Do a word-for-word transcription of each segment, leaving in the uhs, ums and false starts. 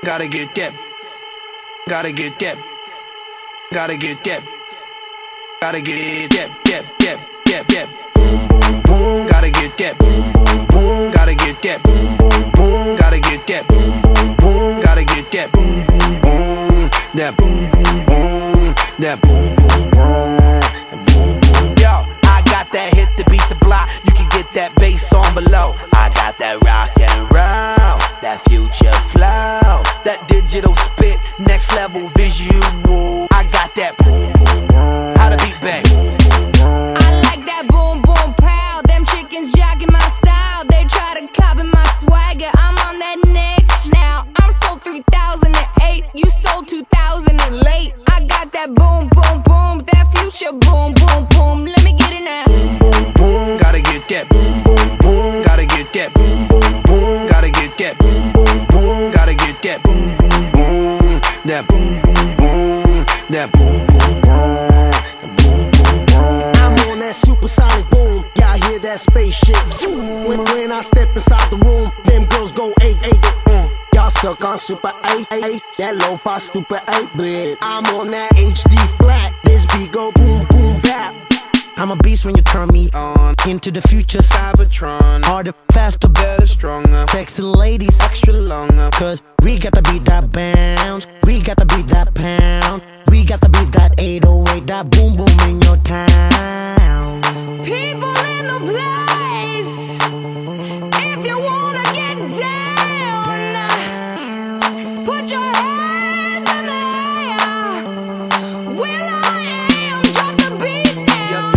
Gotta get that. Gotta get that. Gotta get that. Gotta get that. That. That. That. That. Boom boom boom. Gotta get that. Boom boom boom. Gotta get that. Boom boom boom. Gotta get that. Boom boom boom. Gotta get that. Boom boom boom. That boom boom boom. That boom boom boom. Boom boom. Yo, I got that hit to beat the block. You can get that bass on below. I got that rock and roll, that future flow, that digital spit, next level visual. I got that boom boom boom. How the beat bang? I like that boom boom pow. Them chickens jacking my style. They try to copy my swagger. I'm on that next now. I'm sold three thousand eight. You sold two thousand late. I got that boom boom boom. That future boom boom boom. Let me get it now. Boom boom boom. Gotta get that boom boom boom. Gotta get that boom boom boom. Gotta get that boom boom boom. Gotta get that boom boom boom. That boom boom boom. That boom boom boom. I'm on that supersonic boom. Y'all hear that spaceship zoom. When, when I step inside the room, them girls go eight eight. Mm. Y'all stuck on super eight eight. That lo-fi stupid eight bit. I'm on that H D flat. This beat go boom boom bap. I'm a beast when you turn me on. Into the future, Cybertron. Harder, faster, better, stronger. Sexy ladies, extra longer. Cause we got to beat that bounce. We got to beat that pound. We got to beat that eight oh eight. That boom boom in your town. People in the place. If you wanna get down, put your hands in the air. Will I am, drop the beat now.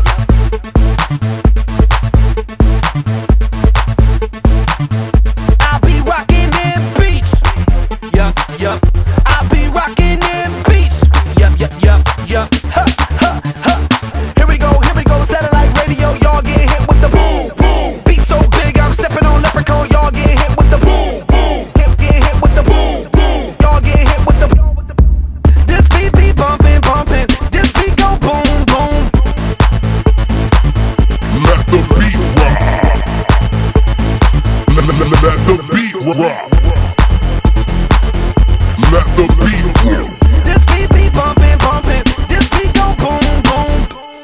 I be rocking them beats. Yup, yup. I be rocking them beats. Yup, yup, yup, yup. Ha, ha, ha. Here we go, here we go. Satellite radio, y'all get hit with the boom, boom. Beat so big, I'm stepping on leprechaun. Y'all get hit with the boom, boom. Hip get hit with the boom, boom. Y'all get hit with the boom. This beat be bumping, bumping. This beat go boom, boom. Let the beat rock. Let, let, let, let the beat rock. Let the beat rock. This beat be bumping, bumping. This beat go boom, boom.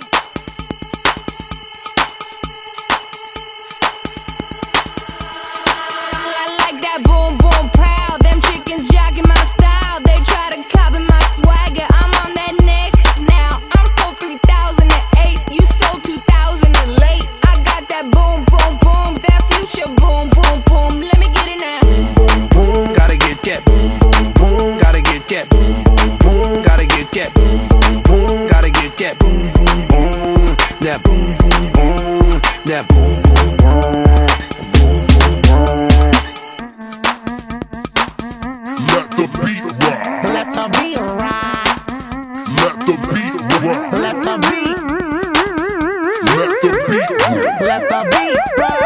I like that boom boom pow. Them chickens jacking my style. They try to copy my swagger. I'm on that next now. I'm sold three thousand eight. You sold two thousand late. I got that boom boom boom. That future boom boom boom. Let me get it now. Boom, boom, gotta get that. Boom, boom, boom, gotta get that. Boom, boom, boom, gotta get that. Boom, boom, boom, gotta get that. Boom, boom, boom, that boom, boom, boom, that boom, boom, boom, boom, boom, boom. Let the beat rock. Let the beat rock. Let the beat rock. Let the beat. Let the beat rock. Let the beat rock.